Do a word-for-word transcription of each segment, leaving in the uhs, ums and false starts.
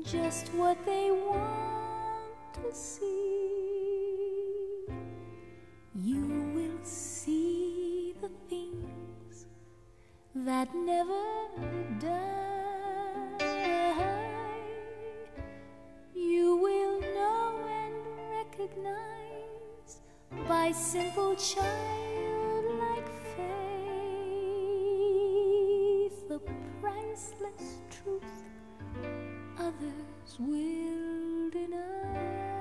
just what they want to see. You will see the things that never die. You will know and recognize by simple childlike faith the priceless truth others will deny.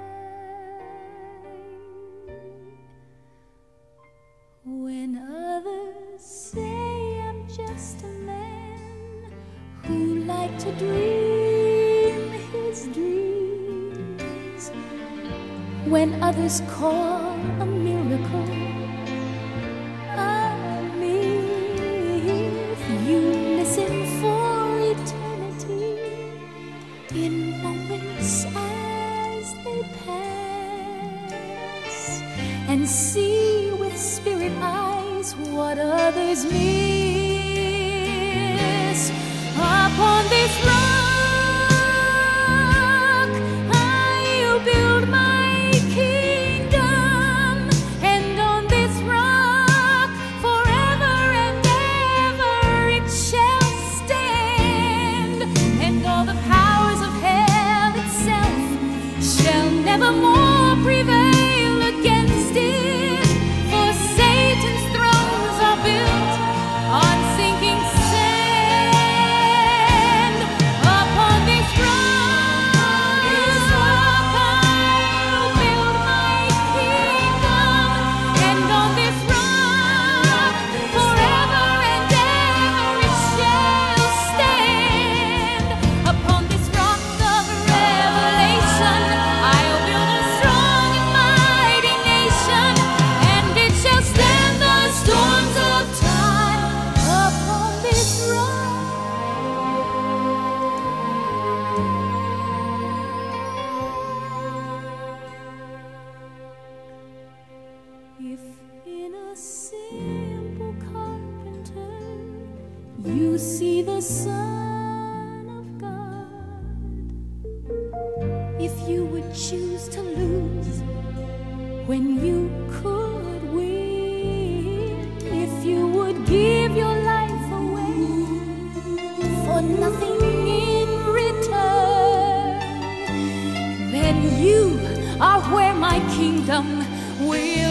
When others say I'm just a man who liked to dream his dreams, when others call a miracle a myth, you listen for eternity in moments as they pass, and see with spirit eyes what others miss. Upon this rock I'll build my kingdom, and on this rock forever and ever it shall stand, and all the powers of hell itself shall nevermore prevail against it, for Satan's thrones are built on sinking sand. Upon this rock I'll build my kingdom, and on this rock forever and ever it shall stand. Upon this rock of revelation I'll build a strong and mighty nation, and it shall stand the storms of time. Upon this rock. If in a simple carpenter you see the Son of God, if you would choose to lose when you could win, if you would give your life away for nothing in return, then you are where my kingdom will